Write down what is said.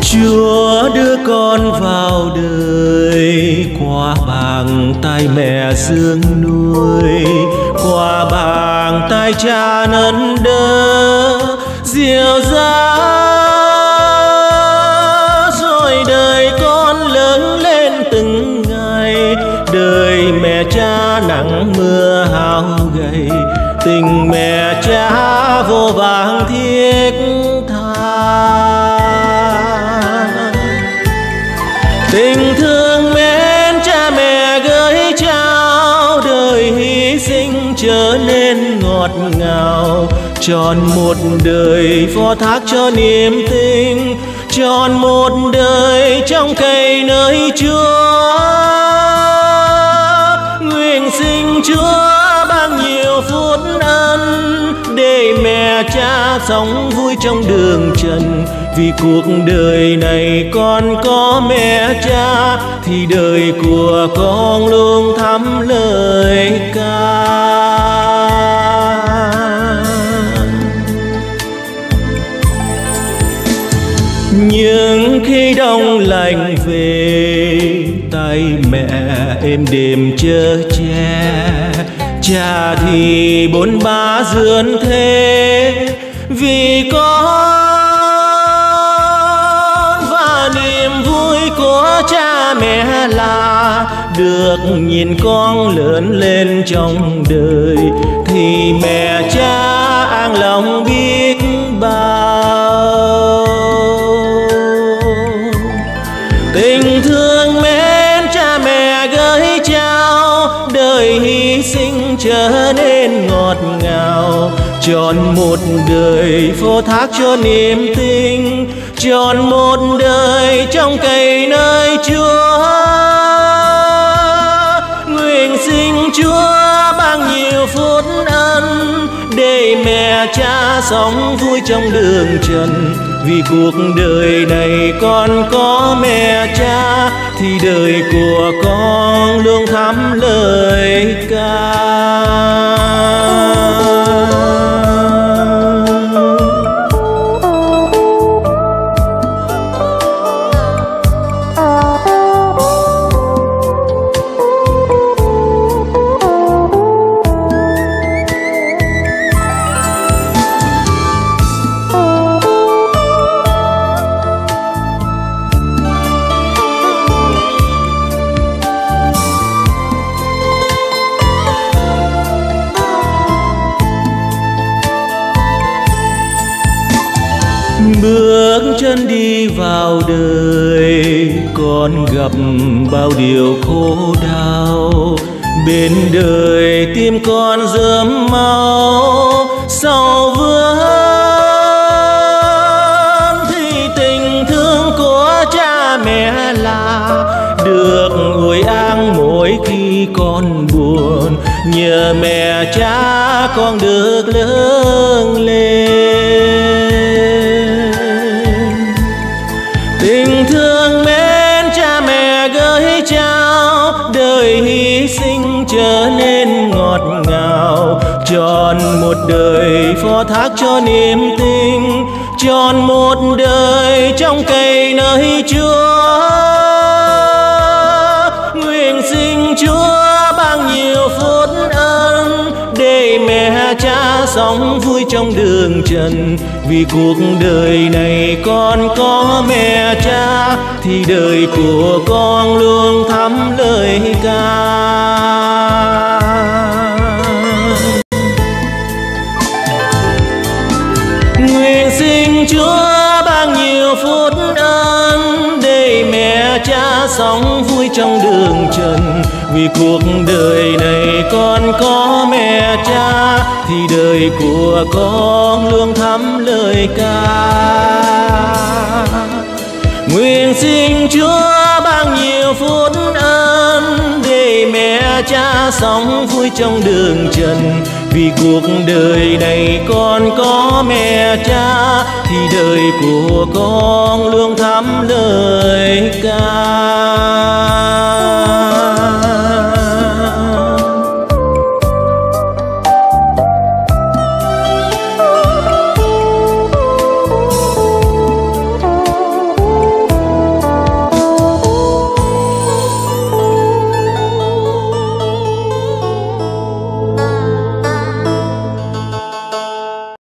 Chúa đưa con vào đời qua bàn tay mẹ dưỡng nuôi, qua bàn tay cha nâng đỡ dìu dắt, rồi đời con lớn lên từng ngày. Đời mẹ cha nắng mưa hao gầy, tình mẹ cha vô vàn thiết tha. Tình thương mến cha mẹ gửi trao, đời hy sinh trở nên ngọt ngào. Tròn một đời phó thác cho niềm tin, tròn một đời trong cây nơi Chúa. Nguyện xin Chúa ban nhiều phút ân, để mẹ cha sống vui trong đường trần. Vì cuộc đời này con có mẹ cha, thì đời của con luôn thắm lời ca. Nhưng khi đông lạnh về, tay mẹ êm đềm chở che, cha thì bôn ba dưỡng thế vì con. Và niềm vui của cha mẹ là được nhìn con lớn lên trong đời, thì mẹ cha an lòng biết bao. Tình thương mến cha mẹ gửi trao, đời hy sinh trở nên ngọt ngào. Tròn một đời phó thác cho niềm tin, tròn một đời trong cây nơi Chúa. Nguyện xin Chúa ban nhiều phút ân, để mẹ cha sống vui trong đường trần. Vì cuộc đời này con có mẹ cha, thì đời của con luôn thắm lời ca. Bước chân đi vào đời, con gặp bao điều khổ đau. Bên đời tim con rớm máu, sau vướng thì tình thương của cha mẹ là được ủi an mỗi khi con buồn. Nhờ mẹ cha con được lớn lên. Tình thương mến cha mẹ gửi trao, đời hy sinh trở nên ngọt ngào. Tròn một đời phó thác cho niềm tin, tròn một đời trong cây nơi Chúa. Nguyện xin Chúa ban nhiều phút ân, để mẹ cha sống vui trong đường trần. Vì cuộc đời này con có mẹ cha, thì đời của con luôn thắm lời ca. Nguyện xin Chúa ban nhiều phút ân, để mẹ cha sống vui trong đường trần. Vì cuộc đời này con có mẹ cha, thì đời của con luôn thắm lời ca. Nguyện xin Chúa ban nhiều phút ân, để mẹ cha sống vui trong đường trần. Vì cuộc đời này con có mẹ cha, thì đời của con luôn thắm lời ca.